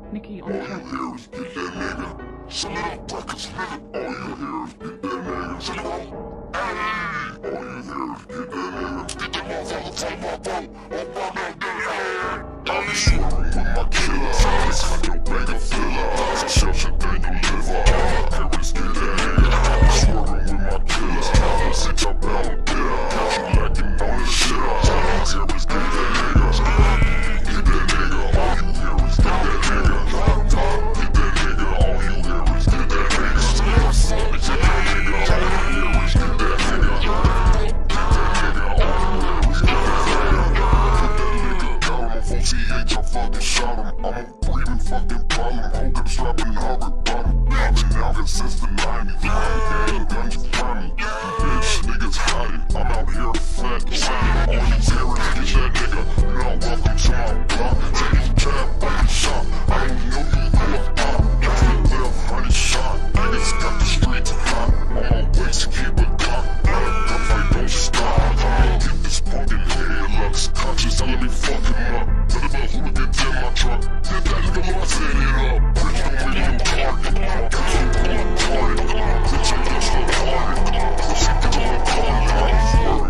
Nikki on track. Since the 90s, guns behind me. Bitch, niggas hiding. I'm out here flat, saying all you terrorists, get that nigga. You're not welcome to my block. Take you tab on the shop. I don't know you go up. If you live, honey shot. Niggas got the streets hot. On my way to keep a clock. Got a gunfight, don't stop. Get this punk in here, lux conscious, telling me fuck him up. Better the hooligans in my truck. Get that nigga lost, set it up. Bitch, don't really no target.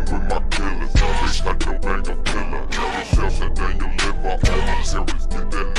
With my killers, I don't bang a pillar. Tell yourself that then you live off all these areas, get that